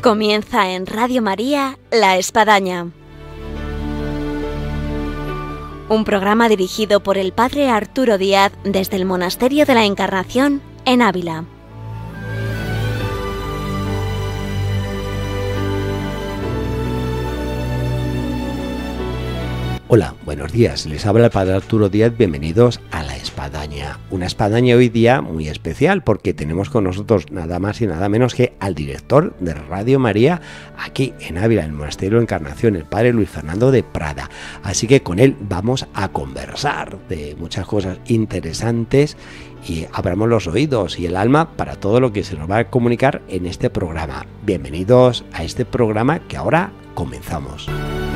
Comienza en Radio María La Espadaña, un programa dirigido por el Padre Arturo Díaz desde el Monasterio de la Encarnación en Ávila. Hola, buenos días. Les habla el Padre Arturo Díaz. Bienvenidos a La Espadaña. Una espadaña hoy día muy especial porque tenemos con nosotros nada más y nada menos que al director de Radio María aquí en Ávila, en el Monasterio de la Encarnación, el Padre Luis Fernando de Prada. Así que con él vamos a conversar de muchas cosas interesantes y abramos los oídos y el alma para todo lo que se nos va a comunicar en este programa. Bienvenidos a este programa que ahora comenzamos.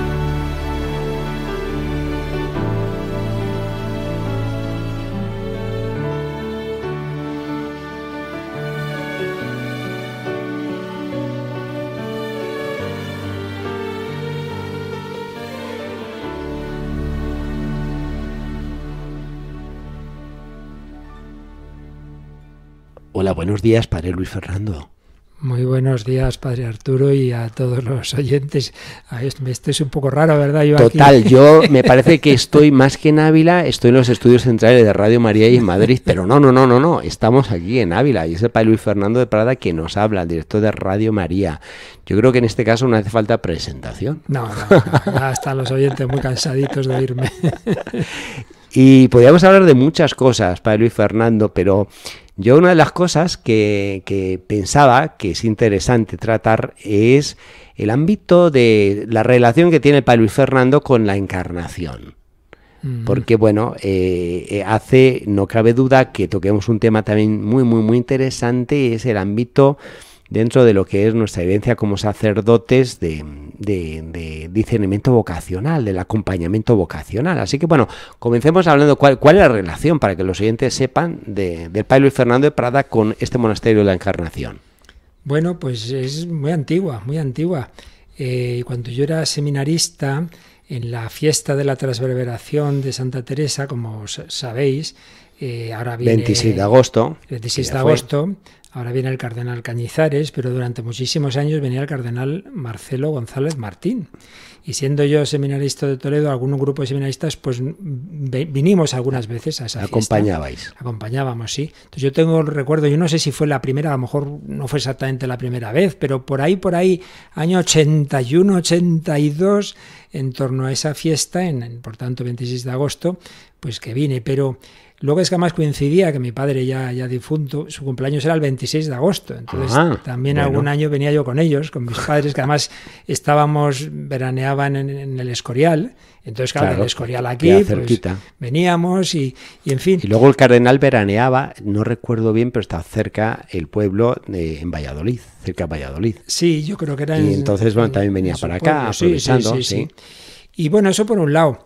Hola, buenos días, Padre Luis Fernando. Muy buenos días, Padre Arturo, y a todos los oyentes. Esto es un poco raro, ¿verdad? Total, yo me parece que estoy más que en Ávila, estoy en los estudios centrales de Radio María y en Madrid, pero no, estamos aquí en Ávila y es el Padre Luis Fernando de Prada quien nos habla, el director de Radio María. Yo creo que en este caso no hace falta presentación. No, ya están los oyentes muy cansaditos de oírme. Y podríamos hablar de muchas cosas, Padre Luis Fernando, pero yo una de las cosas que pensaba que es interesante tratar es el ámbito de la relación que tiene el Padre Luis Fernando con la Encarnación. Porque bueno, no cabe duda que toquemos un tema también muy interesante, es el ámbito dentro de lo que es nuestra vivencia como sacerdotes de discernimiento vocacional, del acompañamiento vocacional. Así que bueno, comencemos hablando cuál es la relación para que los oyentes sepan del Padre Luis Fernando de Prada con este monasterio de la Encarnación. Bueno, pues es muy antigua, muy antigua. Cuando yo era seminarista, en la fiesta de la Transverberación de Santa Teresa, como sabéis, ahora viene 26 de agosto. 26 de agosto. Ahora viene el cardenal Cañizares, pero durante muchísimos años venía el cardenal Marcelo González Martín. Y siendo yo seminarista de Toledo, algún grupo de seminaristas, pues vinimos algunas veces a esa fiesta. ¿Acompañabais? Acompañábamos, sí. Entonces yo tengo el recuerdo, yo no sé si fue la primera, a lo mejor no fue exactamente la primera vez, pero por ahí, año 81, 82, en torno a esa fiesta, por tanto 26 de agosto, pues que vine, pero luego es que además coincidía que mi padre ya difunto, su cumpleaños era el 26 de agosto, entonces también algún año venía yo con ellos, con mis padres, que además veraneaban en el Escorial, entonces claro, del Escorial aquí pues, veníamos y en fin. Y luego el cardenal veraneaba, no recuerdo bien, pero está cerca el pueblo en Valladolid, cerca de Valladolid. Sí, yo creo que era y entonces bueno, también venía para acá, aprovechando. Sí. Y bueno, eso por un lado.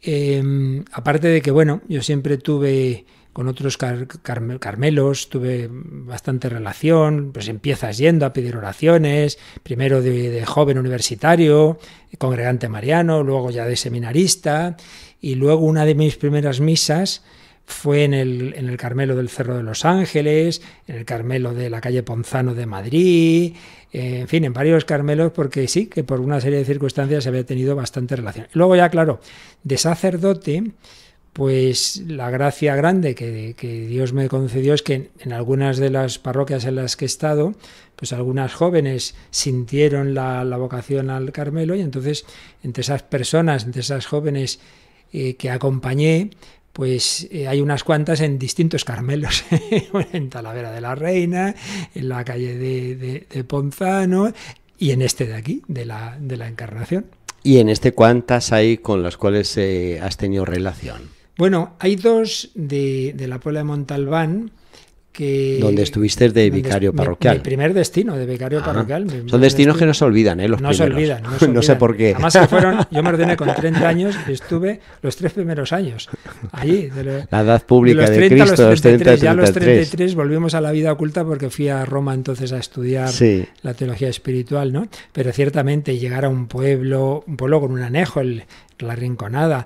Aparte de que, bueno, yo siempre tuve con otros carmelos, tuve bastante relación, pues empiezas yendo a pedir oraciones, primero de joven universitario, congregante mariano, luego ya de seminarista, y luego una de mis primeras misas fue en el Carmelo del Cerro de los Ángeles, en el Carmelo de la calle Ponzano de Madrid, en fin, en varios Carmelos, porque sí, que por una serie de circunstancias había tenido bastante relación. Luego ya, claro, de sacerdote, pues la gracia grande que Dios me concedió es que en algunas de las parroquias en las que he estado, pues algunas jóvenes sintieron la vocación al Carmelo y entonces entre esas personas, entre esas jóvenes que acompañé, pues hay unas cuantas en distintos Carmelos, en Talavera de la Reina, en la calle de Ponzano y en este de aquí, de la Encarnación. ¿Y en este cuántas hay con las cuales has tenido relación? Bueno, hay dos de la Puebla de Montalbán, donde estuviste de vicario parroquial. Mi primer destino de vicario parroquial. Son destinos que no se olvidan, los no primeros. Se olvidan. No sé por qué. Además yo me ordené con 30 años y estuve los 3 primeros años allí. La edad pública de Cristo, los 30, ya a los 33 volvimos a la vida oculta porque fui a Roma entonces a estudiar la teología espiritual, ¿no? Pero ciertamente llegar a un pueblo con un anejo, la Rinconada,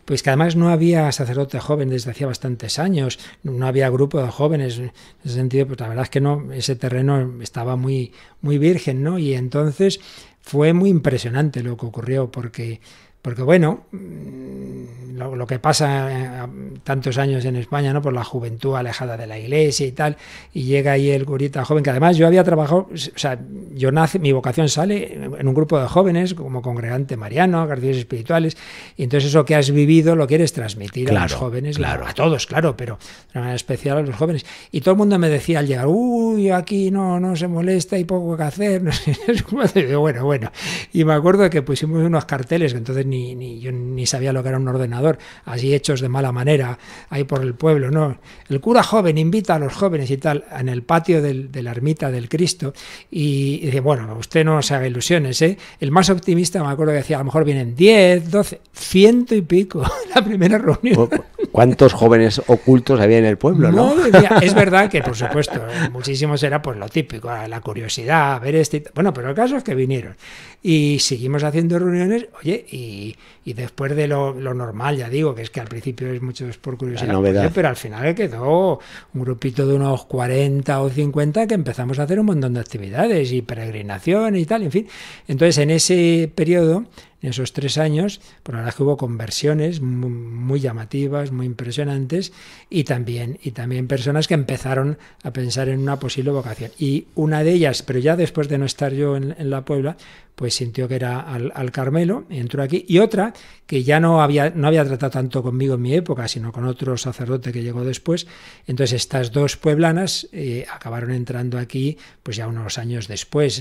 pues que además no había sacerdote joven desde hacía bastantes años, no había grupo de jóvenes, en ese sentido, pues la verdad es que no, ese terreno estaba muy, muy virgen, ¿no? Y entonces fue muy impresionante lo que ocurrió, porque bueno, lo que pasa tantos años en España, ¿no? Por la juventud alejada de la iglesia y tal, y llega ahí el curita joven, que además yo había trabajado, o sea, mi vocación sale en un grupo de jóvenes, como congregante mariano, ejercicios espirituales, y entonces eso que has vivido lo quieres transmitir a los jóvenes, a todos, claro, pero de manera especial a los jóvenes. Y todo el mundo me decía al llegar, uy, aquí no se molesta, hay poco que hacer, no sé, bueno. Y me acuerdo que pusimos unos carteles, que entonces yo ni sabía lo que era un ordenador, así hechos de mala manera, ahí por el pueblo, ¿no? El cura joven invita a los jóvenes y tal, en el patio de la ermita del Cristo, y dice, bueno, usted no se haga ilusiones, ¿eh? El más optimista me acuerdo que decía, a lo mejor vienen 10, 12, 100 y pico, la primera reunión. ¿Cuántos jóvenes ocultos había en el pueblo, no? Es verdad que, por supuesto, muchísimos era pues lo típico, la curiosidad, ver bueno, pero el caso es que vinieron. Y seguimos haciendo reuniones, oye, y después de lo normal, ya digo, que es que al principio es mucho por curiosidad, oye, pero al final quedó un grupito de unos 40 o 50 que empezamos a hacer un montón de actividades y peregrinaciones y tal, en fin. Entonces, en ese periodo, en esos 3 años, por la verdad que hubo conversiones muy llamativas, muy impresionantes, y también personas que empezaron a pensar en una posible vocación. Y una de ellas, pero ya después de no estar yo en la Puebla, pues sintió que era al Carmelo, entró aquí, y otra que ya no había tratado tanto conmigo en mi época, sino con otro sacerdote que llegó después. Entonces estas dos pueblanas acabaron entrando aquí pues ya unos años después,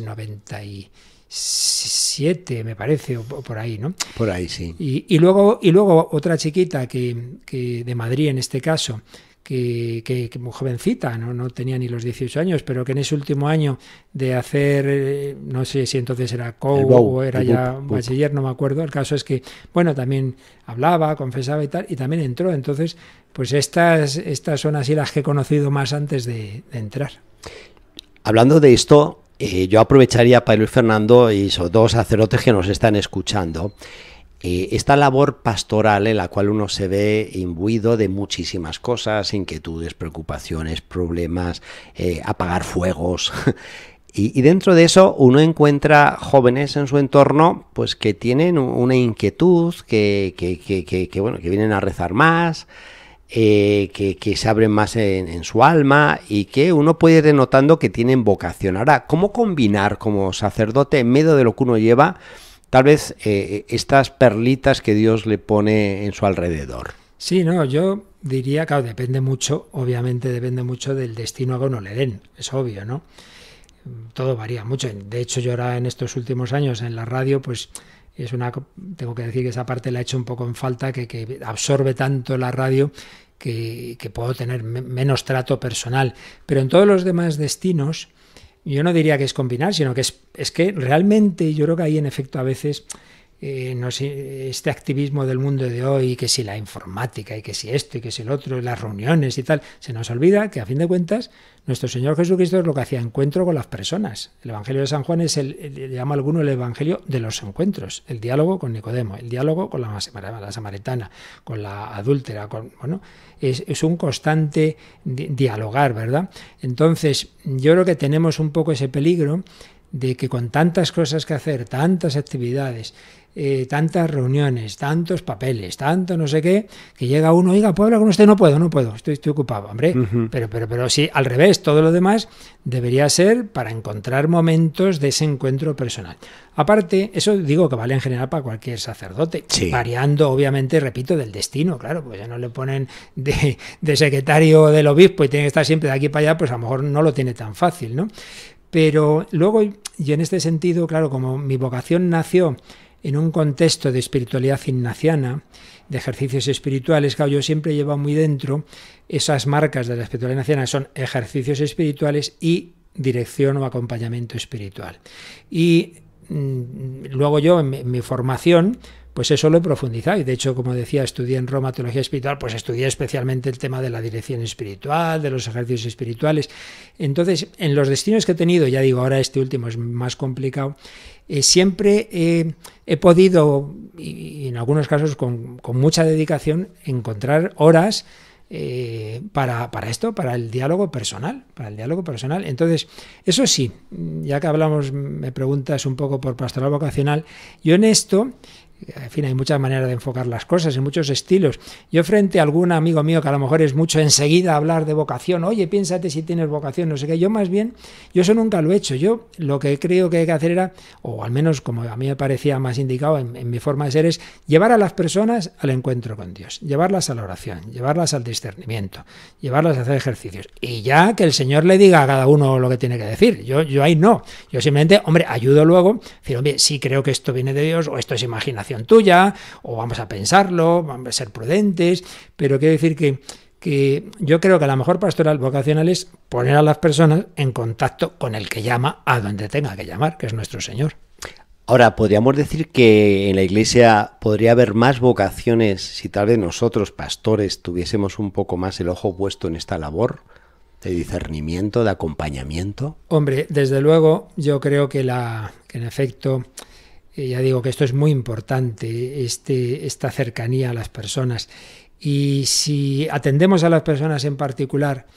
97 me parece, o por ahí, ¿no? Por ahí, sí. Y luego otra chiquita que de Madrid en este caso, que muy jovencita, no tenía ni los 18 años, pero que en ese último año de hacer, no sé si entonces era o era ya bachiller, no me acuerdo, el caso es que, bueno, también hablaba, confesaba y tal, y también entró. Entonces, pues estas son así las que he conocido más antes de entrar. Hablando de esto, yo aprovecharía, Padre Luis Fernando, y sobre todo sacerdotes que nos están escuchando, esta labor pastoral en la cual uno se ve imbuido de muchísimas cosas, inquietudes, preocupaciones, problemas, apagar fuegos. Y dentro de eso uno encuentra jóvenes en su entorno pues que tienen una inquietud, que vienen a rezar más, que se abren más en su alma, y que uno puede ir notando que tienen vocación. Ahora, ¿cómo combinar como sacerdote en medio de lo que uno lleva tal vez estas perlitas que Dios le pone en su alrededor? Sí, no, yo diría, claro, obviamente depende mucho del destino que uno le den, es obvio, ¿no? Todo varía mucho. De hecho, yo ahora en estos últimos años en la radio, pues tengo que decir que esa parte la he hecho un poco en falta, que absorbe tanto la radio que puedo tener menos trato personal. Pero en todos los demás destinos, yo no diría que es combinar, sino que es que realmente yo creo que hay en efecto a veces no sé, este activismo del mundo de hoy, que si la informática y que si esto y que si el otro, las reuniones y tal, se nos olvida que a fin de cuentas nuestro Señor Jesucristo es lo que hacía, encuentro con las personas. El Evangelio de San Juan le llama a alguno el Evangelio de los encuentros, el diálogo con Nicodemo, el diálogo con la samaritana, con la adúltera, es un constante dialogar, ¿verdad? Entonces yo creo que tenemos un poco ese peligro de que con tantas cosas que hacer, tantas actividades, tantas reuniones, tantos papeles, tanto no sé qué, que llega uno, oiga, ¿puedo hablar con usted? No puedo, estoy ocupado, hombre. Uh-huh. Pero sí, al revés, todo lo demás debería ser para encontrar momentos de ese encuentro personal. Aparte, eso digo que vale en general para cualquier sacerdote, sí, variando, obviamente, repito, del destino, claro, pues ya no le ponen de secretario del obispo y tiene que estar siempre de aquí para allá, pues a lo mejor no lo tiene tan fácil, ¿no? Pero luego, yo en este sentido, claro, como mi vocación nació en un contexto de espiritualidad ignaciana, de ejercicios espirituales, claro, yo siempre he llevado muy dentro esas marcas de la espiritualidad ignaciana, son ejercicios espirituales y dirección o acompañamiento espiritual. Y luego yo, en mi formación, pues eso lo he profundizado. Y de hecho, como decía, estudié en Roma teología espiritual, pues estudié especialmente el tema de la dirección espiritual, de los ejercicios espirituales. Entonces, en los destinos que he tenido, ya digo, ahora este último es más complicado, siempre he podido, y en algunos casos con mucha dedicación, encontrar horas para esto, para el diálogo personal, Entonces, eso sí, ya que hablamos, me preguntas un poco por pastoral vocacional, yo en esto, en fin, hay muchas maneras de enfocar las cosas, en muchos estilos. Yo frente a algún amigo mío que a lo mejor es mucho enseguida hablar de vocación, oye, piénsate si tienes vocación, no sé qué, yo más bien, yo eso nunca lo he hecho. Yo lo que creo que hay que hacer era, o al menos como a mí me parecía más indicado en mi forma de ser, es llevar a las personas al encuentro con Dios, llevarlas a la oración, llevarlas al discernimiento, llevarlas a hacer ejercicios. Y ya que el Señor le diga a cada uno lo que tiene que decir. Yo ahí no. Yo simplemente, hombre, ayudo luego, decir, hombre, sí creo que esto viene de Dios, o esto es imaginación tuya, o vamos a pensarlo, vamos a ser prudentes, pero quiero decir que yo creo que la mejor pastoral vocacional es poner a las personas en contacto con el que llama a donde tenga que llamar, que es nuestro Señor. Ahora, podríamos decir que en la Iglesia podría haber más vocaciones si tal vez nosotros, pastores, tuviésemos un poco más el ojo puesto en esta labor de discernimiento, de acompañamiento. Hombre, desde luego, yo creo que en efecto, ya digo que esto es muy importante, esta cercanía a las personas. Y si atendemos a las personas en particular,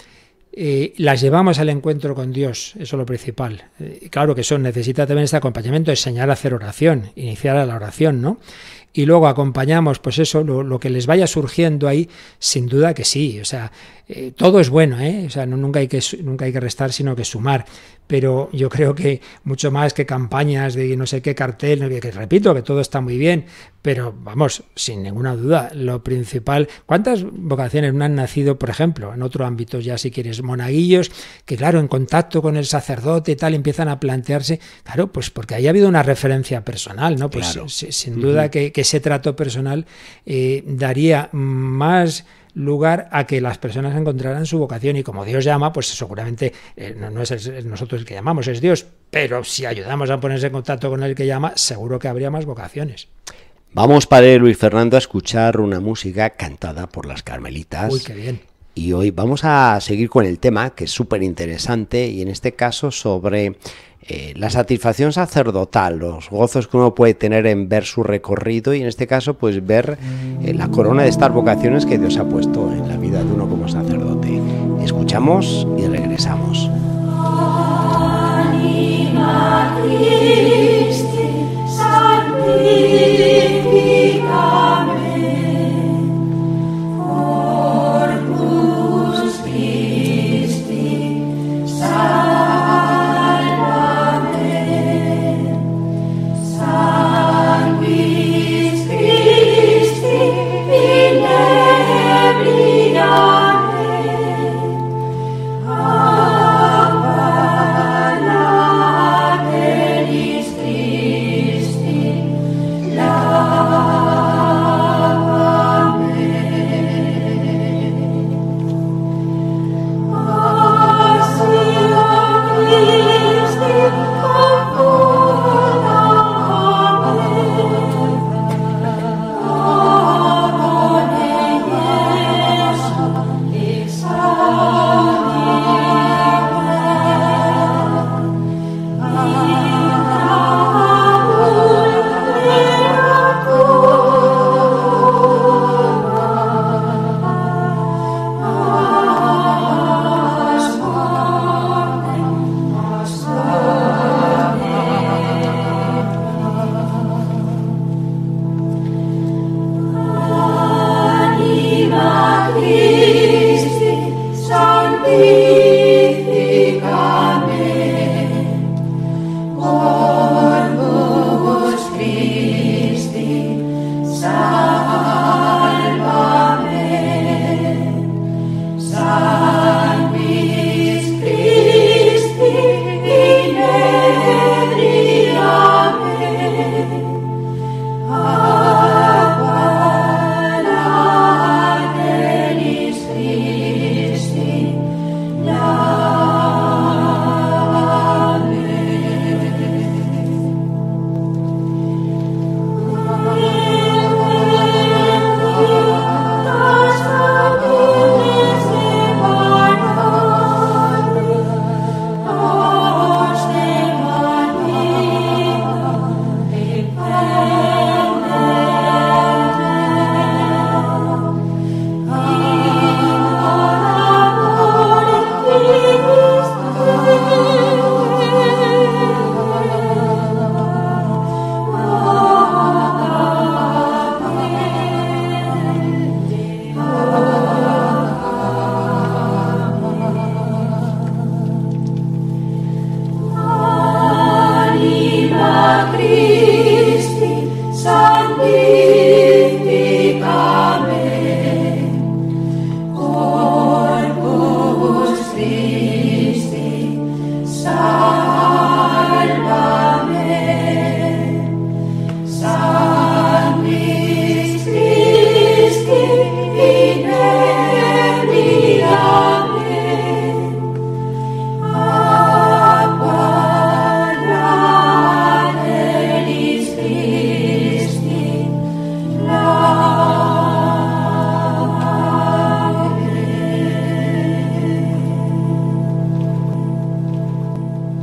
las llevamos al encuentro con Dios, eso es lo principal. Claro que eso necesita también este acompañamiento, enseñar a hacer oración, iniciar a la oración, ¿no? Y luego acompañamos, pues eso, lo que les vaya surgiendo ahí, sin duda que sí. O sea, todo es bueno, ¿eh? O sea, nunca hay que restar, sino que sumar. Pero yo creo que mucho más que campañas de no sé qué cartel, que repito, que todo está muy bien, pero vamos, sin ninguna duda, lo principal, ¿cuántas vocaciones no han nacido, por ejemplo, en otro ámbito ya si quieres, monaguillos, que claro, en contacto con el sacerdote y tal, empiezan a plantearse, claro, pues porque ahí ha habido una referencia personal, ¿no? Pues claro. Sin duda que ese trato personal daría más lugar a que las personas encontraran su vocación, y como Dios llama, pues seguramente no es nosotros el que llamamos, es Dios, pero si ayudamos a ponerse en contacto con el que llama, seguro que habría más vocaciones. Vamos, padre Luis Fernando, a escuchar una música cantada por las Carmelitas. Uy, qué bien. Y hoy vamos a seguir con el tema, que es súper interesante, y en este caso sobre la satisfacción sacerdotal, los gozos que uno puede tener en ver su recorrido, y en este caso pues ver la corona de estas vocaciones que Dios ha puesto en la vida de uno como sacerdote. Escuchamos y regresamos. Anima Christi, santificame. La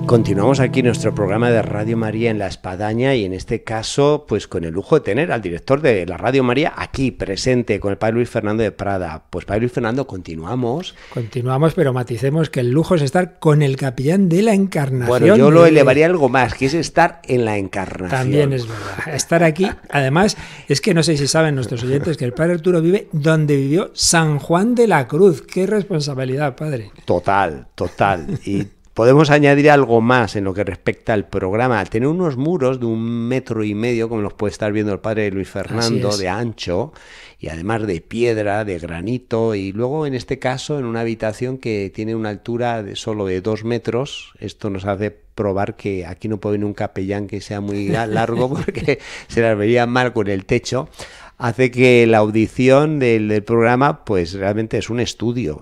Continuamos aquí nuestro programa de Radio María en La Espadaña y en este caso pues con el lujo de tener al director de la Radio María aquí presente con el Padre Luis Fernando de Prada. Pues Padre Luis Fernando, continuamos. Continuamos, pero maticemos que el lujo es estar con el capellán de la Encarnación. Bueno, yo lo elevaría algo más, que es estar en la Encarnación. También es verdad, estar aquí. Además, es que no sé si saben nuestros oyentes que el Padre Arturo vive donde vivió San Juan de la Cruz. ¡Qué responsabilidad, Padre! Total. Y podemos añadir algo más en lo que respecta al programa. Tener unos muros de 1,5 metros, como los puede estar viendo el Padre Luis Fernando, de ancho, y además de piedra, de granito, y luego en este caso en una habitación que tiene una altura solo de 2 metros. Esto nos hace probar que aquí no puede venir un capellán que sea muy largo porque se las vería mal con el techo. Hace que la audición del programa pues realmente es un estudio.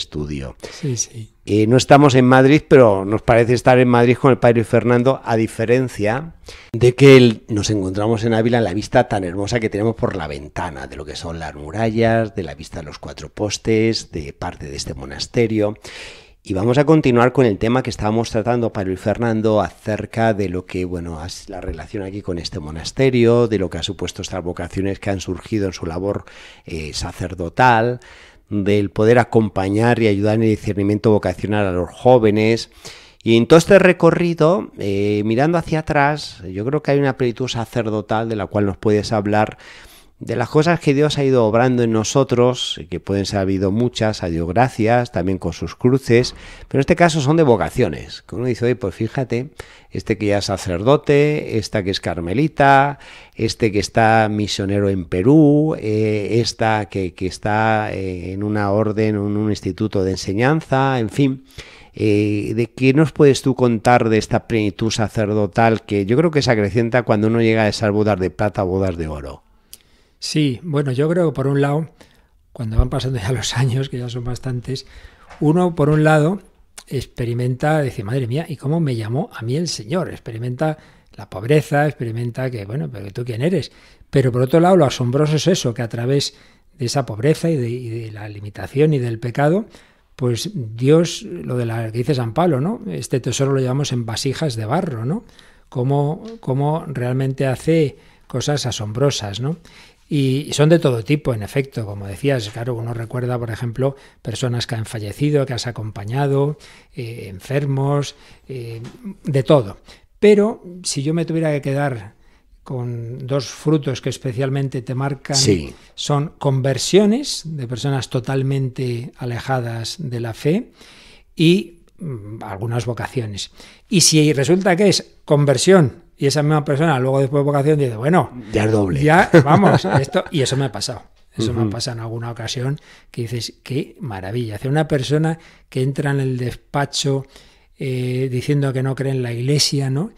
Sí. No estamos en Madrid, pero nos parece estar en Madrid con el Padre Fernando, a diferencia de que nos encontramos en Ávila en la vista tan hermosa que tenemos por la ventana, de lo que son las murallas, de la vista de los 4 postes, de parte de este monasterio. Y vamos a continuar con el tema que estábamos tratando, Padre Luis Fernando, acerca de lo que, es la relación aquí con este monasterio, de lo que ha supuesto estas vocaciones que han surgido en su labor sacerdotal, del poder acompañar y ayudar en el discernimiento vocacional a los jóvenes. Y en todo este recorrido, mirando hacia atrás, yo creo que hay una plenitud sacerdotal de la cual nos puedes hablar, de las cosas que Dios ha ido obrando en nosotros, que pueden ser habido muchas, a Dios gracias, también con sus cruces, pero en este caso son de vocaciones, que uno dice, oye, pues fíjate, este que ya es sacerdote, esta que es carmelita, este que está misionero en Perú, esta que está en una orden, en un instituto de enseñanza, en fin. ¿De qué nos puedes tú contar de esta plenitud sacerdotal que yo creo que se acrecienta cuando uno llega a esas bodas de plata o bodas de oro? Sí, bueno, yo creo que por un lado, cuando van pasando ya los años, que ya son bastantes, uno por un lado experimenta, dice, madre mía, ¿y cómo me llamó a mí el Señor? Experimenta la pobreza, experimenta que, pero ¿tú quién eres? Pero por otro lado, lo asombroso es eso, que a través de esa pobreza y de la limitación y del pecado, pues Dios, lo de la que dice San Pablo, ¿no? Este tesoro lo llevamos en vasijas de barro, ¿no? Cómo realmente hace cosas asombrosas, ¿no? Y son de todo tipo, en efecto, como decías, claro, uno recuerda, por ejemplo, personas que han fallecido, que has acompañado, enfermos, de todo. Pero si yo me tuviera que quedar con 2 frutos que especialmente te marcan, sí, son conversiones de personas totalmente alejadas de la fe y algunas vocaciones. Y si resulta que es conversión, y esa misma persona luego después de vocación dice, ya es doble. Ya, vamos, esto, y eso me ha pasado. Eso me ha pasado en alguna ocasión que dices, qué maravilla. Hace una persona que entra en el despacho diciendo que no cree en la iglesia, ¿no?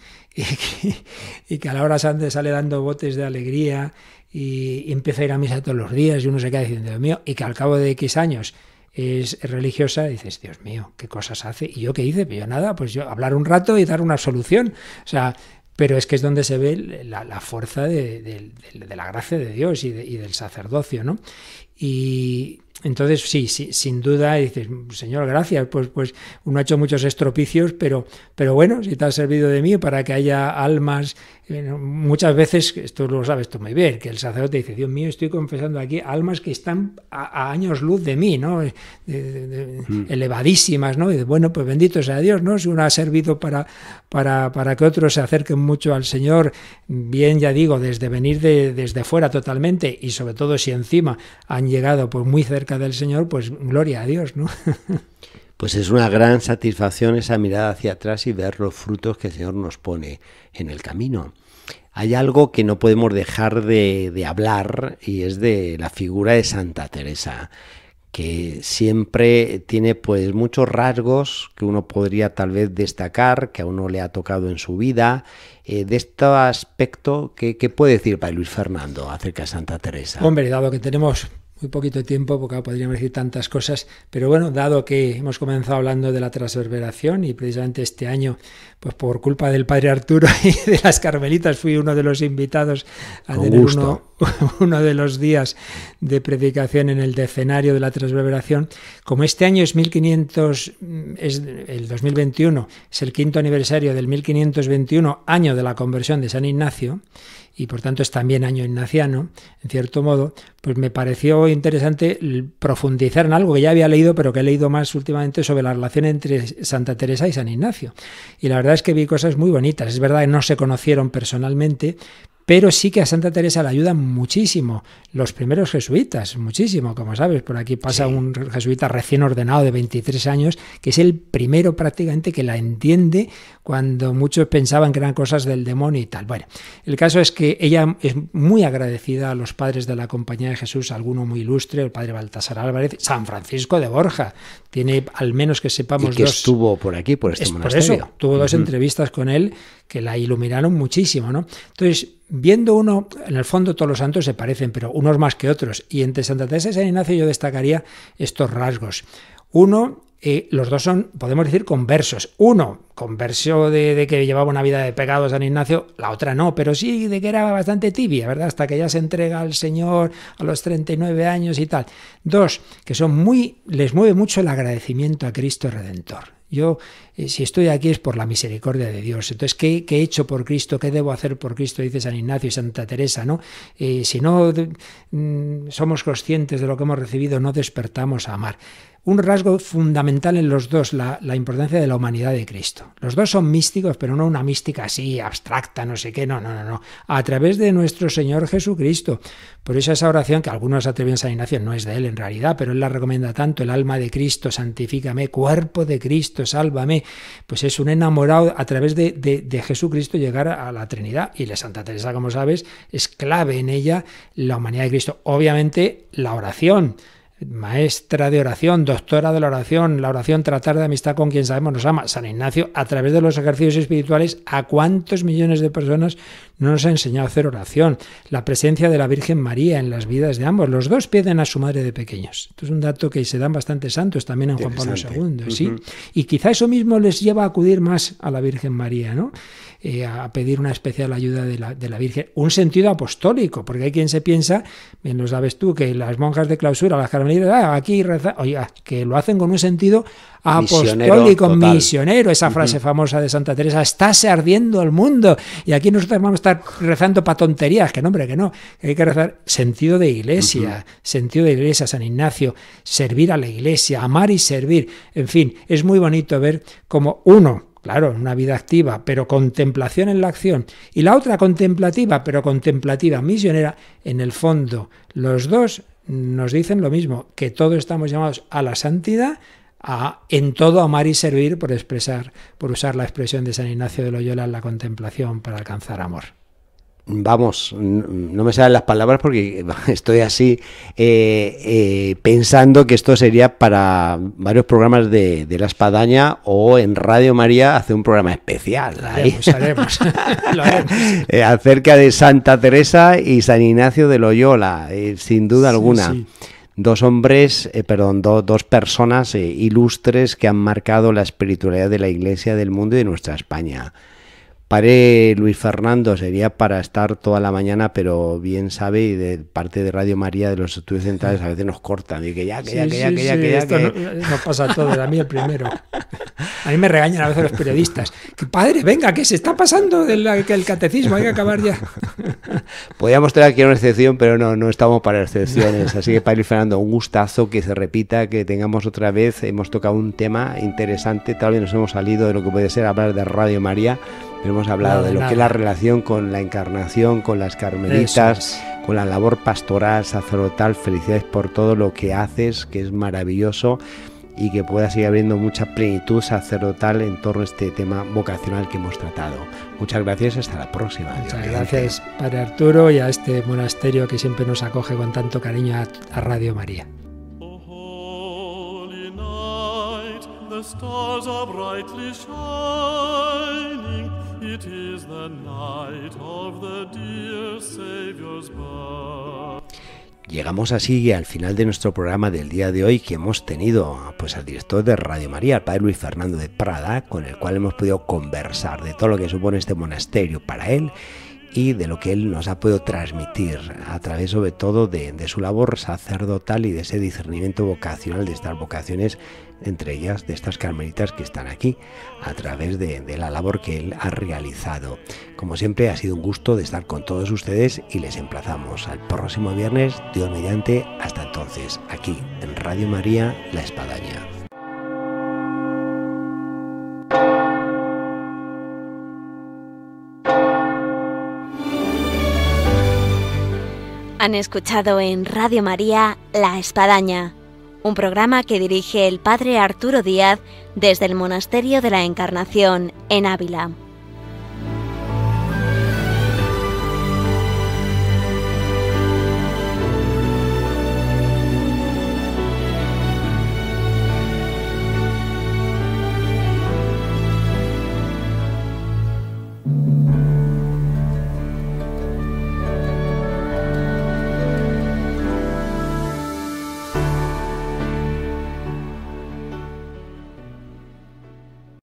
Y que a la hora santa sale dando botes de alegría y empieza a ir a misa todos los días y uno se queda diciendo, Dios mío, y que al cabo de X años es religiosa, dices, Dios mío, qué cosas hace. ¿Y yo qué hice? Pues yo nada, pues yo hablar un rato y dar una solución. O sea, pero es que es donde se ve la fuerza de la gracia de Dios y del sacerdocio, ¿no? Y entonces sí, sin duda dices, Señor, gracias, pues uno ha hecho muchos estropicios, pero bueno, si te has servido de mí para que haya almas, muchas veces, esto lo sabes tú muy bien, que el sacerdote dice, Dios mío, estoy confesando aquí almas que están a años luz de mí, ¿no? Elevadísimas, ¿no? Y de, bueno, pues bendito sea Dios, ¿no? Si uno ha servido para que otros se acerquen mucho al Señor, bien, ya digo, desde venir desde fuera totalmente, y sobre todo si encima han llegado pues muy cerca del Señor, pues gloria a Dios, ¿no? Pues es una gran satisfacción esa mirada hacia atrás y ver los frutos que el Señor nos pone en el camino. Hay algo que no podemos dejar de hablar y es de la figura de Santa Teresa, que siempre tiene pues muchos rasgos que uno podría tal vez destacar, que a uno le ha tocado en su vida. De este aspecto, ¿qué puede decir Padre Luis Fernando acerca de Santa Teresa? Hombre, dado que tenemos muy poquito tiempo, porque podríamos decir tantas cosas, pero bueno, dado que hemos comenzado hablando de la transverberación y precisamente este año, pues por culpa del padre Arturo y de las Carmelitas, fui uno de los invitados a tener uno de los días de predicación en el decenario de la transverberación. Como este año es 1500, es el 2021, es el 5º aniversario del 1521, año de la conversión de San Ignacio, y por tanto es también año ignaciano, en cierto modo, pues me pareció interesante profundizar en algo que ya había leído, pero que he leído más últimamente sobre la relación entre Santa Teresa y San Ignacio. Y la verdad es que vi cosas muy bonitas. Es verdad que no se conocieron personalmente, pero sí que a Santa Teresa le ayudan muchísimo los primeros jesuitas, muchísimo, como sabes. Por aquí pasa un jesuita recién ordenado de 23 años, que es el primero prácticamente que la entiende cuando muchos pensaban que eran cosas del demonio y tal. Bueno, el caso es que ella es muy agradecida a los padres de la Compañía de Jesús, alguno muy ilustre, el padre Baltasar Álvarez, San Francisco de Borja, tiene al menos que sepamos y que dos... estuvo por aquí, por este monasterio. Por eso, tuvo dos entrevistas con él que la iluminaron muchísimo, ¿no? Entonces, viendo uno, en el fondo todos los santos se parecen, pero unos más que otros, y entre Santa Teresa y San Ignacio yo destacaría estos rasgos. Uno, los dos son, podemos decir, conversos. Uno, converso de que llevaba una vida de pecado San Ignacio, la otra no, pero sí de que era bastante tibia, ¿verdad? Hasta que ya se entrega al Señor a los 39 años y tal. Dos, que les mueve mucho el agradecimiento a Cristo Redentor. Yo, si estoy aquí es por la misericordia de Dios. Entonces, ¿qué he hecho por Cristo? ¿Qué debo hacer por Cristo? Dice San Ignacio y Santa Teresa, ¿no? Si no somos conscientes de lo que hemos recibido, no despertamos a amar. Un rasgo fundamental en los dos, la importancia de la humanidad de Cristo. Los dos son místicos, pero no una mística así, abstracta, no sé qué, no. A través de nuestro Señor Jesucristo. Por eso esa oración, que algunos atreven a San Ignacio, no es de él en realidad, pero él la recomienda tanto, el alma de Cristo, santifícame, cuerpo de Cristo, sálvame. Pues es un enamorado a través de Jesucristo llegar a la Trinidad. Y la Santa Teresa, como sabes, es clave en ella la humanidad de Cristo. Obviamente, la oración. Maestra de oración, doctora de la oración, tratar de amistad con quien sabemos nos ama. San Ignacio, a través de los ejercicios espirituales, ¿a cuántos millones de personas no nos ha enseñado a hacer oración? La presencia de la Virgen María en las vidas de ambos. Los dos pierden a su madre de pequeños. Esto es un dato que se dan bastantes santos también en Juan Pablo II, ¿sí? Y quizá eso mismo les lleva a acudir más a la Virgen María, ¿no? A pedir una especial ayuda de la Virgen. Un sentido apostólico, porque hay quien se piensa, bien lo sabes tú, que las monjas de clausura, las carmelitas, aquí reza, oiga, que lo hacen con un sentido apostólico, misionero, esa frase famosa de Santa Teresa, estáse ardiendo el mundo, y aquí nosotros vamos a estar rezando para tonterías, que no, hombre, que no, que hay que rezar sentido de iglesia, San Ignacio, servir a la iglesia, amar y servir, en fin, es muy bonito ver como uno, claro, una vida activa, pero contemplación en la acción. Y la otra contemplativa, pero contemplativa misionera, en el fondo, los dos nos dicen lo mismo, que todos estamos llamados a la santidad, en todo amar y servir, por usar la expresión de San Ignacio de Loyola, la contemplación para alcanzar amor. Vamos, no me salen las palabras porque estoy así pensando que esto sería para varios programas de La Espadaña o en Radio María hacer un programa especial. Haremos. Lo haremos. Acerca de Santa Teresa y San Ignacio de Loyola, sin duda alguna. Sí. Dos hombres, dos personas ilustres que han marcado la espiritualidad de la Iglesia, del mundo y de nuestra España. Padre Luis Fernando sería para estar toda la mañana, pero bien sabe, y de parte de Radio María, de los estudios centrales, a veces nos cortan. Y que ya. Nos pasa a todos, a mí el primero. A mí me regañan a veces los periodistas. Que padre, venga, que se está pasando el catecismo, hay que acabar ya. Podríamos tener aquí una excepción, pero no estamos para excepciones. Así que, Padre Luis Fernando, un gustazo que se repita, que tengamos otra vez. Hemos tocado un tema interesante, tal vez nos hemos salido de lo que puede ser hablar de Radio María. Pero hemos hablado de lo que es la relación con la Encarnación, con las Carmelitas, con la labor pastoral, sacerdotal. Felicidades por todo lo que haces, que es maravilloso, y que pueda seguir habiendo mucha plenitud sacerdotal en torno a este tema vocacional que hemos tratado. Muchas gracias, hasta la próxima. Muchas gracias, Padre Arturo, y a este monasterio que siempre nos acoge con tanto cariño a Radio María. The stars are brightly shining, it is the night of the dear Saviour's birth. Llegamos así al final de nuestro programa del día de hoy, que hemos tenido pues al director de Radio María, el padre Luis Fernando de Prada, con el cual hemos podido conversar de todo lo que supone este monasterio para él y de lo que él nos ha podido transmitir a través sobre todo de su labor sacerdotal y de ese discernimiento vocacional, de estas vocaciones, entre ellas de estas carmelitas que están aquí, a través de la labor que él ha realizado. Como siempre, ha sido un gusto de estar con todos ustedes y les emplazamos al próximo viernes, Dios mediante. Hasta entonces, aquí en Radio María, La Espadaña. Han escuchado en Radio María La Espadaña, un programa que dirige el padre Arturo Díaz desde el Monasterio de la Encarnación en Ávila.